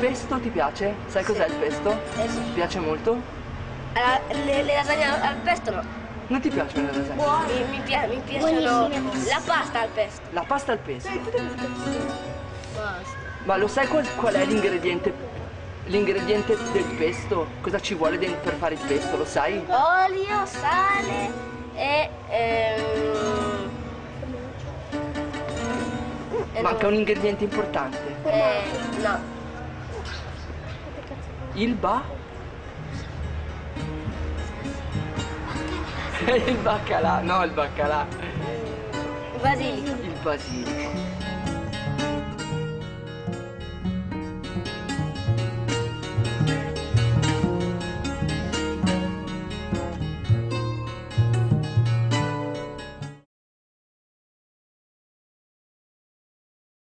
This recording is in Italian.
pesto ti piace? Sai cos'è il pesto? Sì. Ti piace molto? Le lasagne al pesto no. Non ti piacciono le lasagne? Buone. Mi piacciono la pasta al pesto. La pasta al pesto. Basta. Ma lo sai qual è l'ingrediente del pesto? Cosa ci vuole per fare il pesto, lo sai? Olio, sale e... Manca un ingrediente importante. no. Il il baccalà, no il baccalà. Basilico. Il basilico.